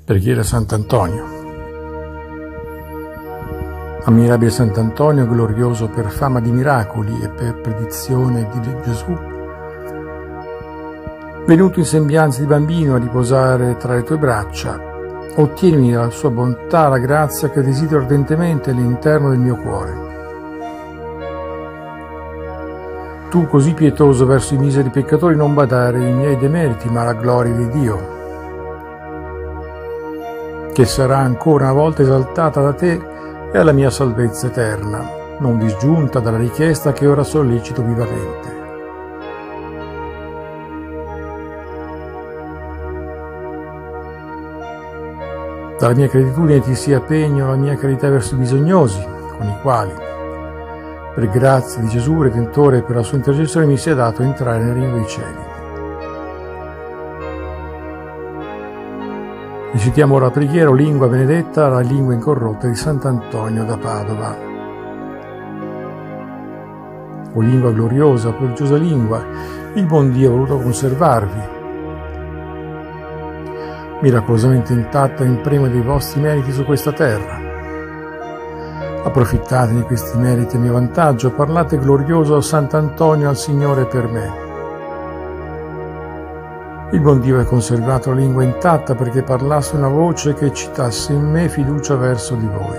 Preghiera a Sant'Antonio. Ammirabile Sant'Antonio, glorioso per fama di miracoli e per predizione di Gesù, venuto in sembianza di bambino a riposare tra le tue braccia, ottienimi dalla sua bontà la grazia che desidero ardentemente all'interno del mio cuore. Tu, così pietoso verso i miseri peccatori, non badare ai miei demeriti, ma alla gloria di Dio, che sarà ancora una volta esaltata da te e alla mia salvezza eterna, non disgiunta dalla richiesta che ora sollecito vivamente. Dalla mia gratitudine ti sia pegno la mia carità verso i bisognosi, con i quali, per grazia di Gesù Redentore e per la sua intercessione, mi sia dato entrare nel regno dei cieli. Recitiamo ora la preghiera o lingua benedetta, la lingua incorrotta di Sant'Antonio da Padova. O lingua gloriosa, prodigiosa lingua, il buon Dio ha voluto conservarvi, miracolosamente intatta in premio dei vostri meriti su questa terra. Approfittate di questi meriti a mio vantaggio, parlate glorioso Sant'Antonio al Signore per me. Il buon Dio ha conservato la lingua intatta perché parlasse una voce che citasse in me fiducia verso di voi.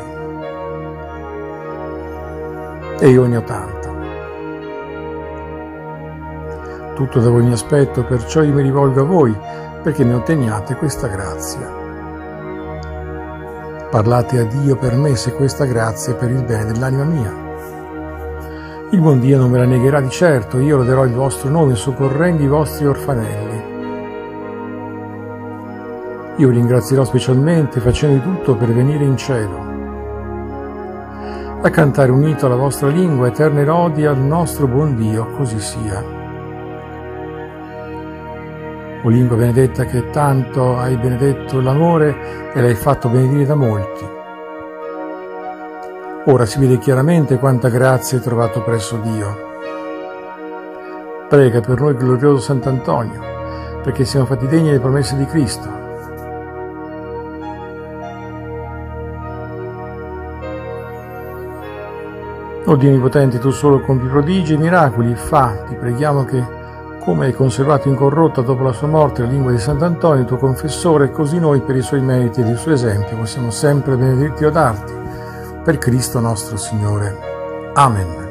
E io ne ho tanta. Tutto da voi mi aspetto, perciò io mi rivolgo a voi, perché mi otteniate questa grazia. Parlate a Dio per me se questa grazia è per il bene dell'anima mia. Il buon Dio non me la negherà di certo, io loderò il vostro nome soccorrendo i vostri orfanelli. Io vi ringrazierò specialmente facendo di tutto per venire in cielo, a cantare unito alla vostra lingua eterne lodi al nostro buon Dio, così sia. O lingua benedetta che tanto hai benedetto l'amore e l'hai fatto benedire da molti. Ora si vede chiaramente quanta grazia hai trovato presso Dio. Prega per noi, glorioso Sant'Antonio, perché siamo fatti degni delle promesse di Cristo. O Dio onnipotente, tu solo compi prodigi e miracoli, ti preghiamo che, come hai conservato incorrotta dopo la sua morte la lingua di Sant'Antonio, il tuo confessore, così noi per i suoi meriti e il suo esempio possiamo sempre benedirti e lodarti. Per Cristo nostro Signore. Amen.